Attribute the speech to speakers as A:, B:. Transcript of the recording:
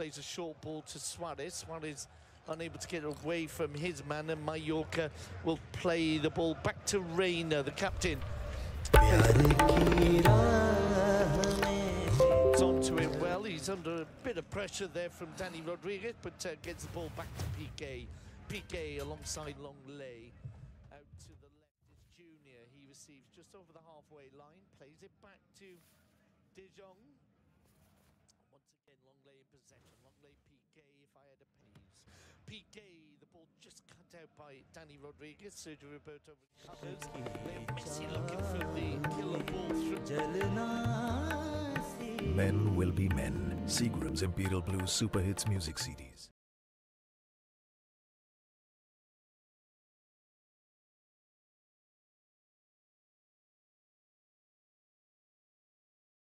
A: plays a short ball to Suarez. Suarez unable to get away from his man, and Mallorca will play the ball back to Reina, the captain. Onto it well. He's under a bit of pressure there from Danny Rodriguez, but gets the ball back to Piqué. Piqué alongside Longley. Out to the left is Junior. He receives just over the halfway line, plays it back to De Jong. Once again, Longley in possession. Longley, Piqué, if I had a pace. Piqué, the ball just cut out by Danny Rodriguez. Sergio Roberto recovers. They're Messi looking for the killer ball through.
B: Men will be men. Seagram's Imperial Blue Super Hits music CDs.